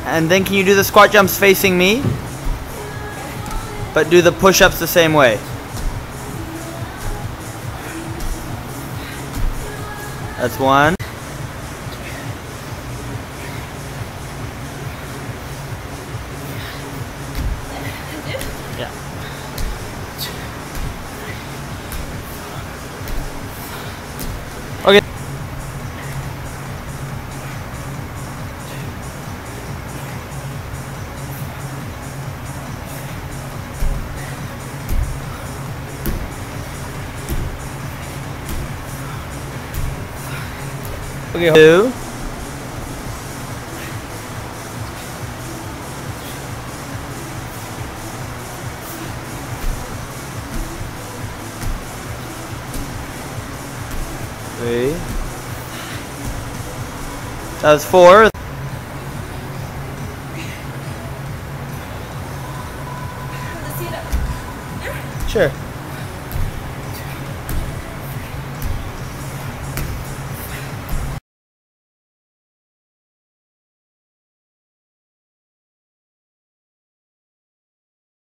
And then can you do the squat jumps facing me? But do the push-ups the same way. That's one. Yeah. Okay. Okay, 2. Three. That was 4. Sure.